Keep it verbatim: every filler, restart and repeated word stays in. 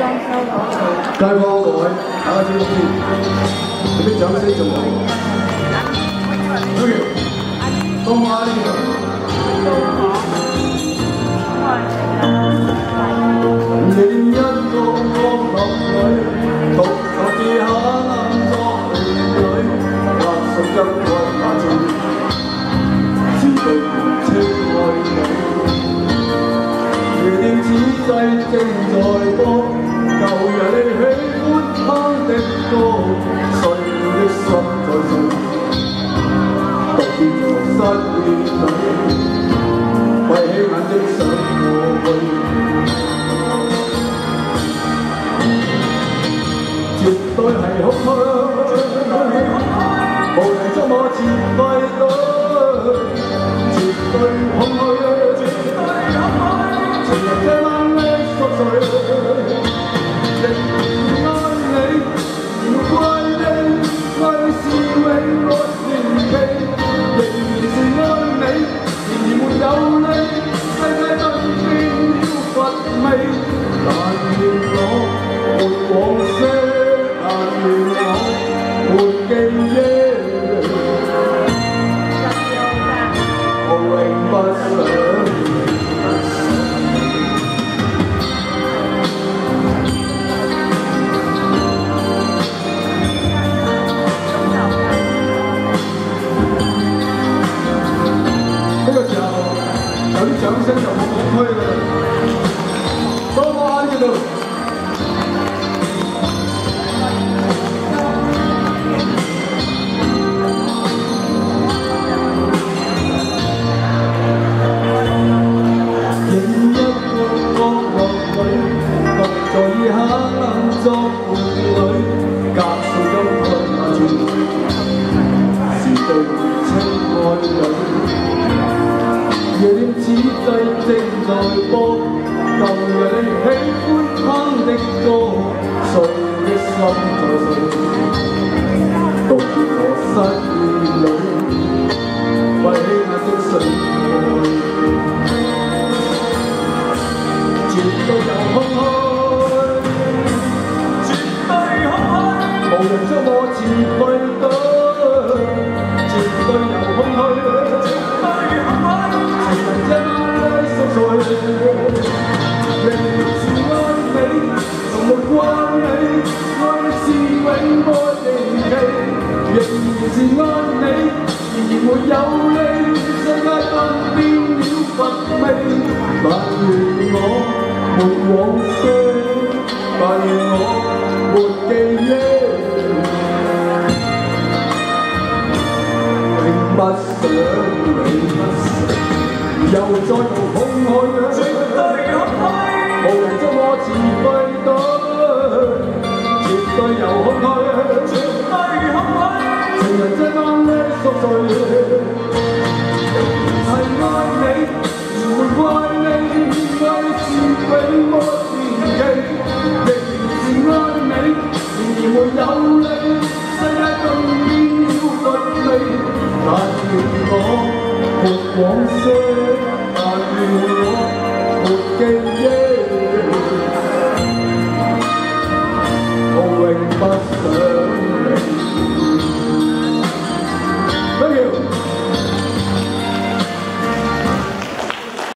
街坊各位，打個招呼先，有啲掌聲仲好。OK， 東華呢度。另一個角落裏，獨坐地下暗作兒女，壓縮一個眼睛，是對年青愛侶。夜店此際正在播，舊日你喜歡他的歌，碎了的心在碎，獨變作失戀女，閉起眼睛想過去。絕對係空虛，無人捉我前輩隊，絕對空虛，情人這晚的宿醉，仍然愛你，仍怪你，愛是永沒年期，仍然是愛你，然而沒有你，世界頓變了乏味，但願我沒往昔。但願我沒記憶，我永不想。呢個時候有啲掌聲就冇咁虛啦，多謝呢度。作伴侶，隔數金開馬轉，是對年青愛侶。夜店此際正在播，舊日你喜歡哼的歌，碎的心在碎，獨別我失戀侶，閉起眼睛想過去，絕對有空虛。無人將我前輩隊，絕對有空虛，情人這晚的宿醉，仍然是愛你，從沒慣你，愛是永沒年期，仍然是愛你，然而沒有你，世界頓變了乏味，但願我沒往昔，但願我沒記憶。不想你不想，又再無空虛，絕對有虛，無人捉我前輩隊，絕對有空虛，絕對空虛，情人這晚的宿醉，係愛你，全沒怪你，愛是永沒年期，仍然是愛你，然而沒有你，世界頓變了乏味。但願我沒往昔，但願我沒記憶。